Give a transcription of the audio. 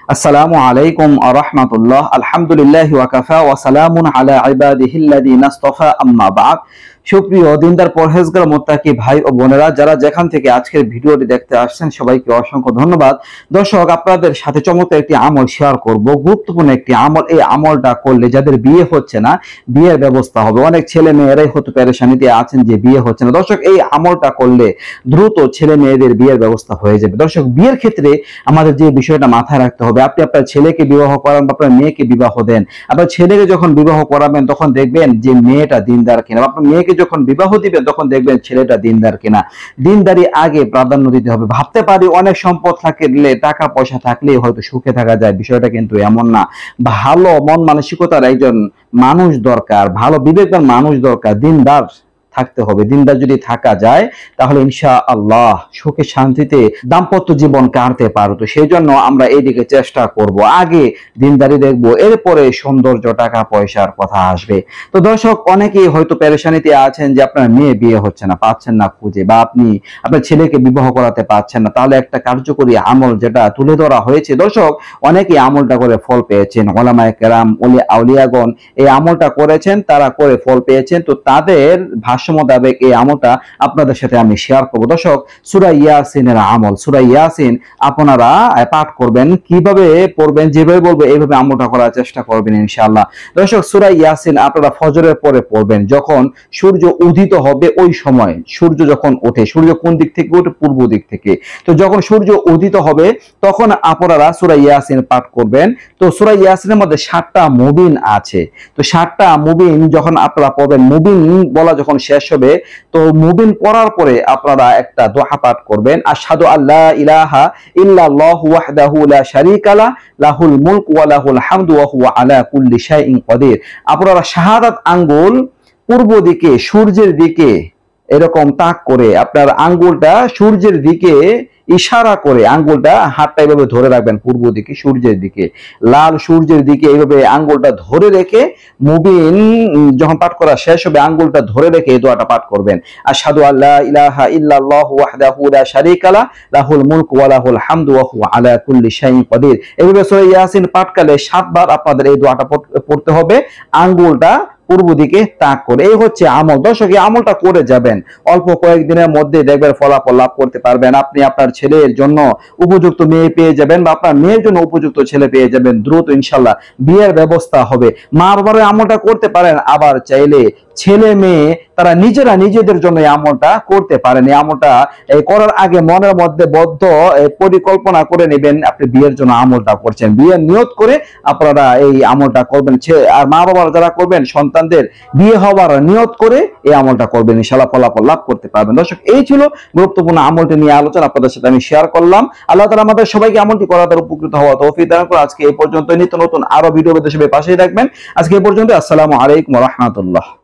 আসসালামু আলাইকুম ওয়া রাহমাতুল্লাহ। আলহামদুলিল্লাহি ওয়া কাফা ওয়া সালামুন আলা ইবাদিহিল্লাযিনা ইসতাফা, আম্মা বা'দ। সুপ্রিয় দিনদার পরহেজগার মুত্তাকি ভাই ও বোনেরা, যারা যেখান থেকে আজকের ভিডিওটি দেখতে আসছেন সবাইকে অসংখ্য ধন্যবাদ। দর্শক, আপনাদের সাথে চমৎকার একটি আমল শেয়ার করব, গুরুত্বপূর্ণ একটি আমল। এই আমলটা করলে যাদের বিয়ে হচ্ছে না, বিয়ের ব্যবস্থা হবে। অনেক ছেলে মেয়েরাই হয়তো পেরেশানিতে আছেন যে বিয়ে হচ্ছে না। দর্শক, এই আমলটা করলে দ্রুত ছেলে মেয়েদের বিয়ের ব্যবস্থা হয়ে যাবে। দর্শক, বিয়ের ক্ষেত্রে আমাদের যে বিষয়টা মাথায় রাখতে হবে, আপনি আপনার ছেলেকে বিবাহ করান বা আপনার মেয়েকে বিবাহ দেন, আপনার ছেলেকে যখন বিবাহ করাবেন তখন দেখবেন যে মেয়েটা দিনদার কিনা, আপনার মেয়েকে যখন বিবাহ দিবেন তখন দেখবেন ছেলেটা দিনদার কিনা। দিনদারি আগে প্রাধান্য দিতে হবে। ভাবতে পারি অনেক সম্পদ থাকলে, টাকা পয়সা থাকলে হয়তো সুখে থাকা যায়, বিষয়টা কিন্তু এমন না। ভালো মন মানসিকতার একজন মানুষ দরকার, ভালো বিবেকবান মানুষ দরকার, দিনদার থাকতে হবে। দিনদার যদি থাকা যায় তাহলে ইনশাআল্লাহ সুখে শান্তিতে দাম্পত্য জীবন কাটতে পারতো। সেই জন্য আমরা এইদিকে চেষ্টা করব। আগে দিনদারি দেখব, এরপরে সৌন্দর্য, টাকা পয়সার কথা আসবে। তো দর্শক, অনেকেই হয়তো পেরেশানিতে আছেন যে আপনার মেয়ে বিয়ে হচ্ছে না, পাচ্ছেন না খুঁজে, বা আপনি আপনার ছেলেকে বিবাহ করাতে পারছেন না। তাহলে একটা কার্যকরী আমল যেটা তুলে ধরা হয়েছে, দর্শক অনেকেই আমলটা করে ফল পেয়েছেন। ওলামায়ে কেরাম, আউলিয়াগণ এই আমলটা করেছেন, তারা করে ফল পেয়েছেন। তো তাদের ভাষ্য মোতাবেক এই আমলটা আপনাদের সাথে আমি শেয়ার করব। দর্শক, সূরা ইয়াসিনের আমল, সূরা ইয়াসিন আপনারা পাঠ করবেন। কিভাবে পড়বেন? যেভাবে বলবো এইভাবে আমলটা করার চেষ্টা করবেন ইনশাআল্লাহ। দর্শক, সূরা ইয়াসিন আপনারা ফজরের পরে পড়বেন, যখন সূর্য উদিত হবে ওই সময়। সূর্য যখন ওঠে, সূর্য কোন দিক থেকে ওঠে? পূর্ব দিক থেকে। তো যখন সূর্য উদিত হবে তখন আপনারা সূরা ইয়াসিন পাঠ করবেন। তো সূরা ইয়াসিনের মধ্যে 7টা মুবিন আছে। তো 7টা মুবিন যখন আপনারা পড়বেন, মুবিন বলা যখন শেষ হবে, তো মুবিন পড়ার পরে আপনারা একটা দোয়া পাঠ করবেন, আশহাদু আল্লা ইলাহা ইল্লাল্লাহু ওয়াহদাহু লা শারীকা লাহু লাহুল মুলকু ওয়া লাহুল হামদু ওয়া হুয়া আলা কুল্লি শাইইন কাদির। আপনারা শাহাদাত আঙ্গুল পূর্ব দিকে, সূর্যের দিকে এরকম তাক করে আপনার আঙ্গুলটা সূর্যের দিকে ইশারা করে, আঙ্গুলটা হাতটা এইভাবে ধরে রাখবেন পূর্ব দিকে, সূর্যের দিকে, লাল সূর্যের দিকে এইভাবে আঙ্গুলটা ধরে রেখে মুবিন যখন পাঠ করা শেষ হবে আঙ্গুলটা ধরে রেখে এই দোয়াটা পাঠ করবেন, আশহাদু আল্লা ইলাহা ইল্লাল্লাহু ওয়াহদাহু লা শারীকা লাহু লাহুল মুলকু ওয়া লাহুল হামদু ওয়া হুয়া আলা কুল্লি শাইইন কাদির। এইভাবে সূরা ইয়াসিন পাঠকালে 7 বার আপনাদের এই দোয়াটা পড়তে হবে, আঙ্গুলটা পূর্ব দিকে তাক করে। এই হচ্ছে আমল। দর্শক, এই আমলটা করে যাবেন, অল্প কয়েকদিনের মধ্যে দেখবেন ফলাফল লাভ করতে পারবেন। আপনি আপনার ছেলের জন্য উপযুক্ত মেয়ে পেয়ে যাবেন, বা আপনার মেয়ের জন্য উপযুক্ত ছেলে পেয়ে যাবেন। দ্রুত ইনশাআল্লাহ বিয়ের ব্যবস্থা হবে। মা বাবারা আমলটা করতে পারেন, আবার চাইলে ছেলে মেয়ে তারা নিজেরা নিজেদের জন্য এই আমলটা করতে পারেন। এই আমলটা করার আগে মনের মধ্যে বদ্ধ পরিকল্পনা করে নেবেন আপনি বিয়ের জন্য আমলটা করছেন, বিয়ের নিয়ত করে আপনারা এই আমলটা করবেন। আর মা বাবারা যারা করবেন, সন্তানদের বিয়ে হওয়ার নিয়ত করে এই আমলটা করবেন, ইনশাআল্লাহ ফলাফল লাভ করতে পারবেন। দর্শক, এই ছিল গুরুত্বপূর্ণ আমলটি নিয়ে আলোচনা আপনাদের সাথে আমি শেয়ার করলাম। আল্লাহ তাআলা আমাদের সবাইকে আমলটি করার দ্বারা উপকৃত হওয়া তৌফিক দান করুন। আজকে এই পর্যন্ত। নিত্য নতুন আরো ভিডিও পেতে সবাই পাশেই থাকবেন। আজকে এই পর্যন্ত। আসসালামু আলাইকুম ওয়া রাহমাতুল্লাহ।